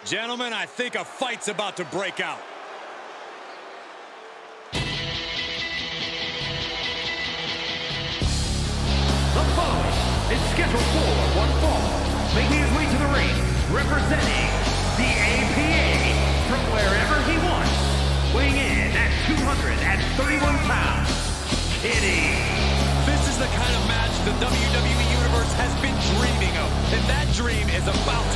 Gentlemen, I think a fight's about to break out. The following is scheduled for one fall, making his way to the ring, representing the APA from wherever he wants, weighing in at 231 pounds, This is the kind of match the WWE Universe has been dreaming of, and that dream is about to